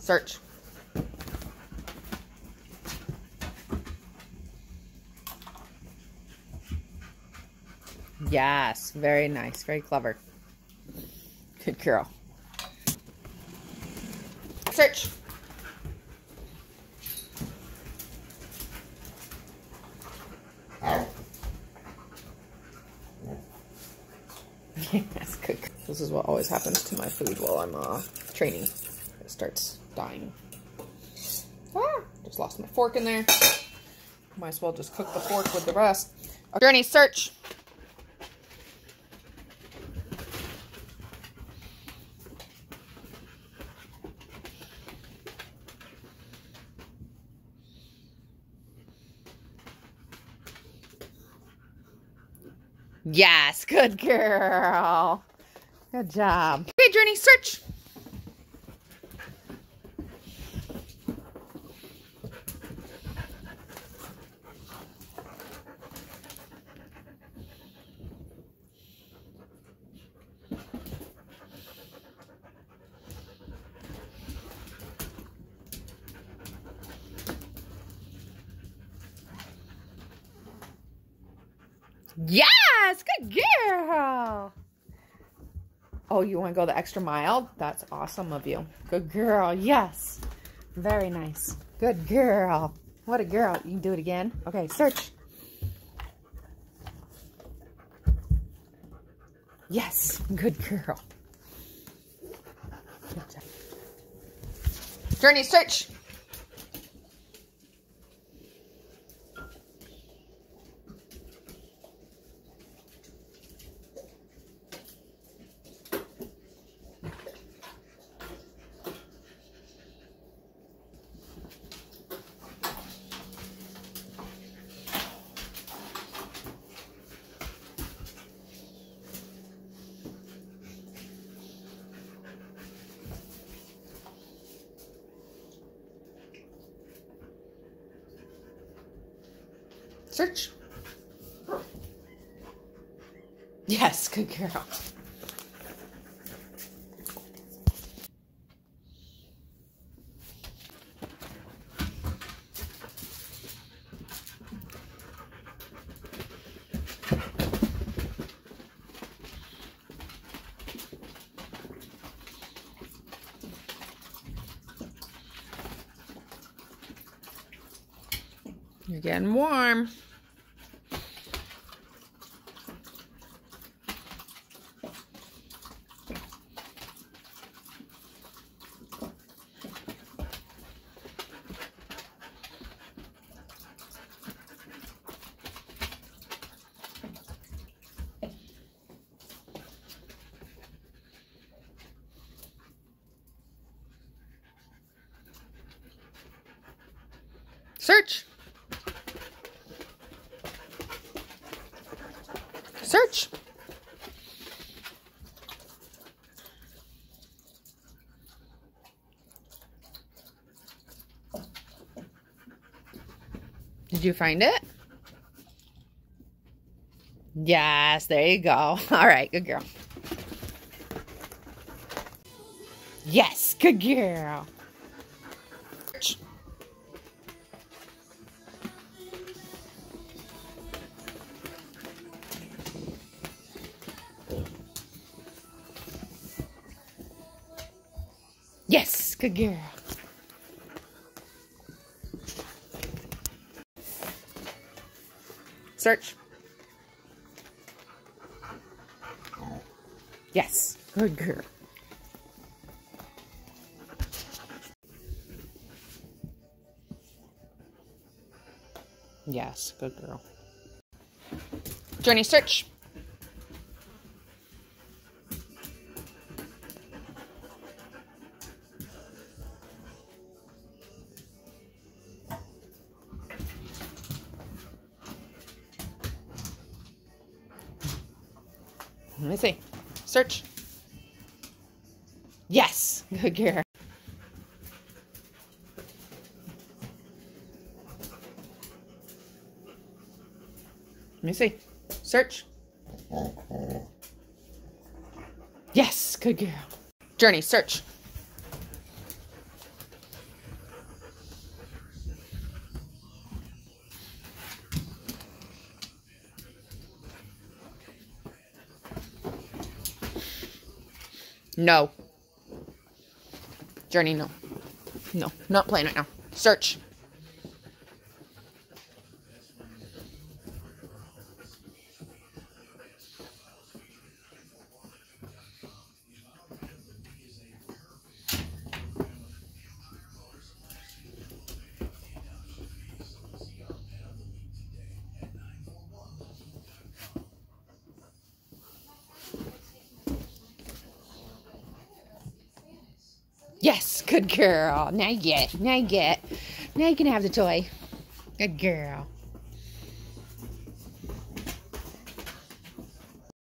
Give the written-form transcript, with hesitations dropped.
Search. Yes, very nice, very clever. Good girl. Search. Yes, good. This is what always happens to my food while I'm training. It starts dying. Ah, just lost my fork in there. Might as well just cook the fork with the rest. Journee, search. Yes, good girl. Good job. Okay, Journee, search. Yes, good girl. Oh, you want to go the extra mile? That's awesome of you. Good girl. Yes. Very nice. Good girl. What a girl. You can do it again. Okay, search. Yes. Good girl. Good job. Journee, search. Search. Yes, good girl. You're getting warm. Search. Search. Did you find it? Yes, there you go. All right, good girl. Yes, good girl. Search. Yes, good girl. Search. Yes, good girl. Yes, good girl. Journee, search. Let me see. Search. Yes, good girl. Let me see. Search. Yes, good girl. Journee, search. No. Journey, no. No, not playing right now. Search. Yes, good girl. Now you get. Now you can have the toy. Good girl.